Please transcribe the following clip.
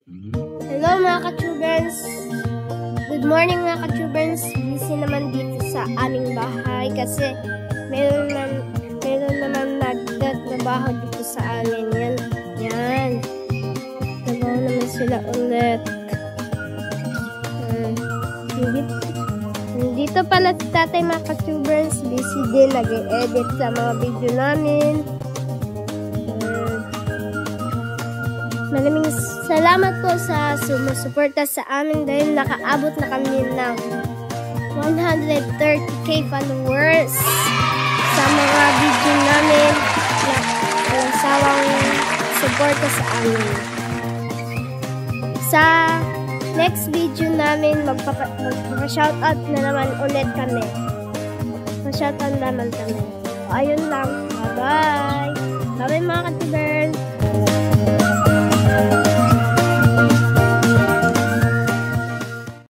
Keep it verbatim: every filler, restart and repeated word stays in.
Hello mga ka-Chuverns! Good morning mga ka-Chuverns! Busy naman dito sa aming bahay kasi meron naman, meron naman nagtatrabaho dito sa amin. Yan, yan. Trabaho naman sila ulit. Hmm. Dito, dito pala si tatay mga ka-Chuverns. Busy din, nag-e-edit sa mga video namin. Maraming salamat po sa sumusuporta sa amin dahil nakaabot na kami ng one hundred thirty K followers sa mga video namin na walang sawang suporta sa amin. Sa next video namin magpapa-shoutout na naman ulit kami. Magpapa-shoutout naman kami. So, ayun lang. Bye-bye! Bye-bye mga ka-Chuverns! Thank you.